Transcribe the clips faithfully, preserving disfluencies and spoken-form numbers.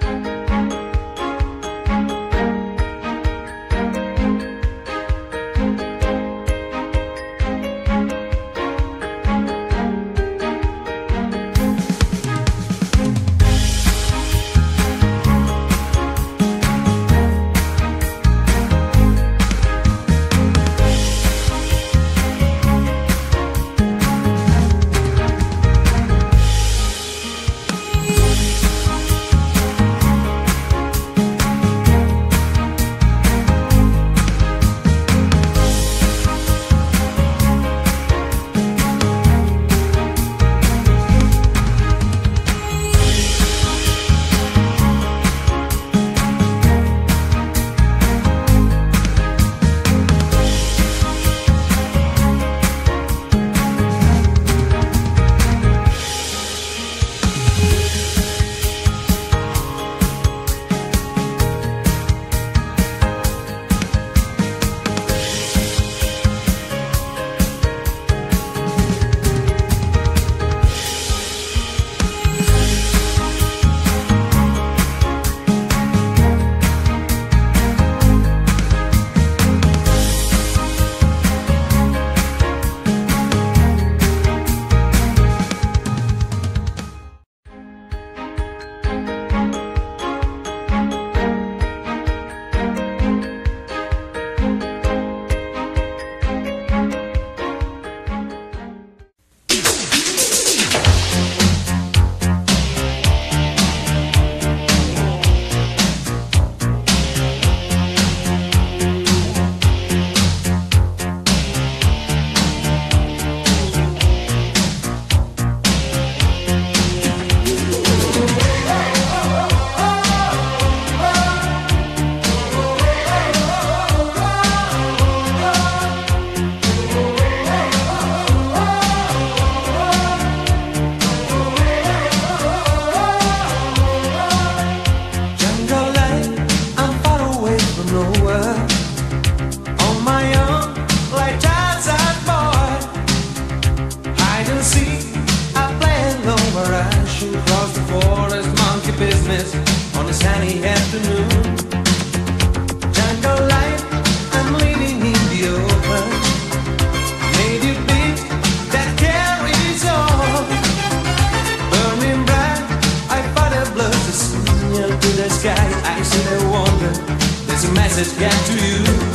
message get to you?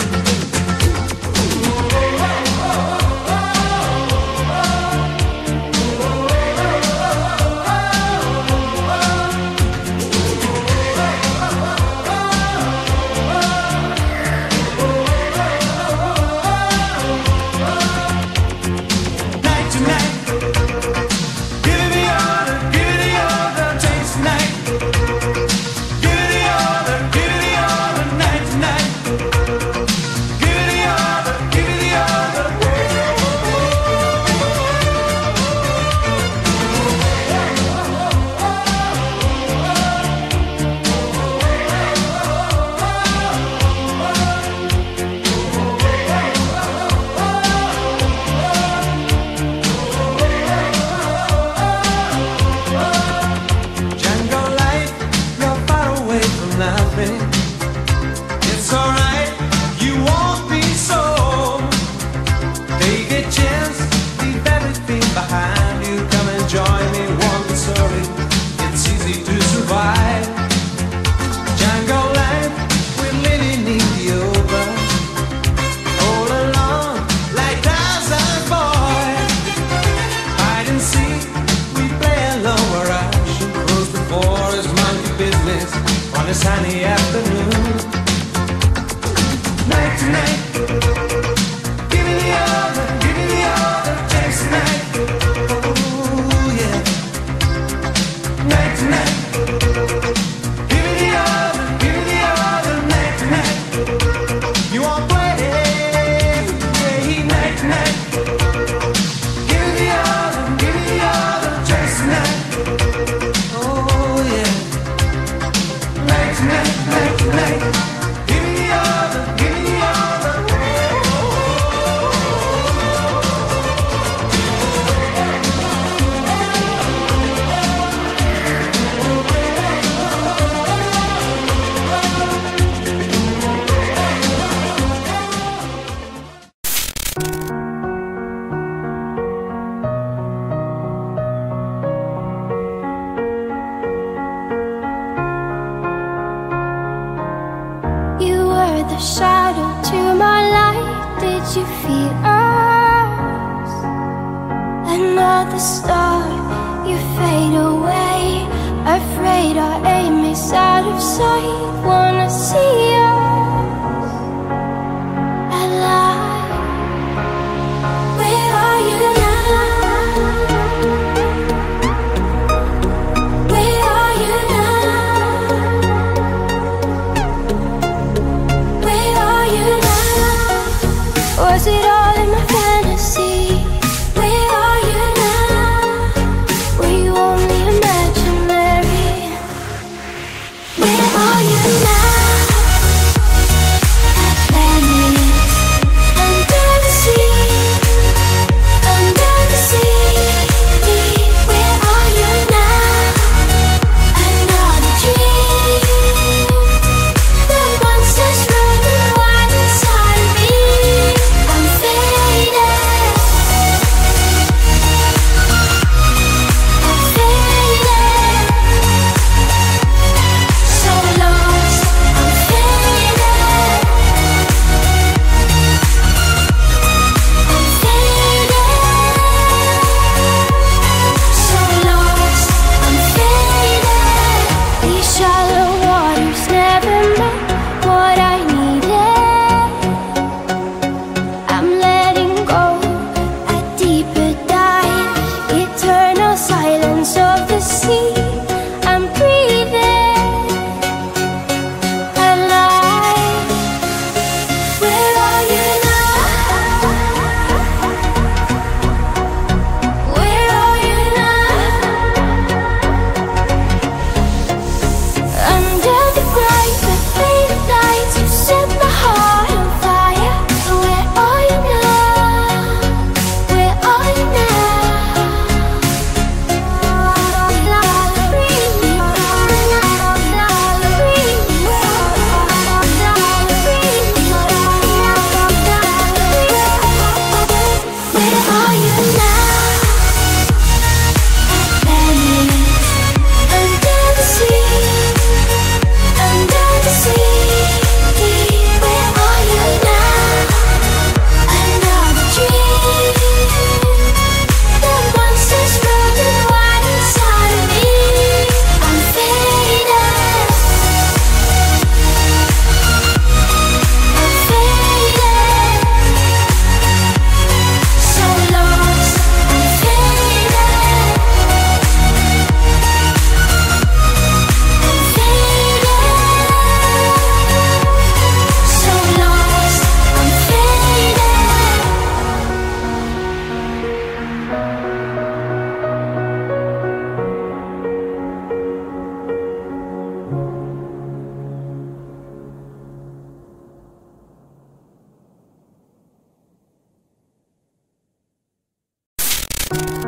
It's alright, you won't be so. Take a chance, leave everything behind you. Come and join me, walk the story. It's easy to survive. Jungle life, we're living in the open. All alone, like Tarzan boy. Hide and seek, we play alone where I should close the forest, monkey business on a sunny afternoon. Night to night, give me the other, give me the other chance tonight. Oh yeah. Night to night, give me the other, give me the other night to night. You won't play, yeah, night to night. Give me the other, give me the other chance tonight. Oh yeah. Night to night. another shadow to my light. Did you feel us? Another star, you fade away. Afraid our aim is out of sight. Wanna see us alive. Where are you now? Where are you now? Where are you now? Was it all in my fantasy? Where are you now? Were you only imaginary? Where are you now? Planets under the sea, under the sea. Where are you now? Another dream. The monsters running wild inside of me. I'm faded. I'm faded. So lost. I'm faded. I'm faded. So lost. I'm faded. These shallow waters never meant what I needed. I'm letting go a deeper dive. Eternal silence of the sea. I'm breathing alive. Where are you now? Where are you now? Under the bright, the faded lights, you set my heart on fire. Where are you now? Where are you Where are you now? Planets under the sea, under the sea. Where are you now? Another dream. The monsters running wild inside of me. I'm faded. I'm faded. So lost. I'm faded. I'm faded. So lost. I'm faded.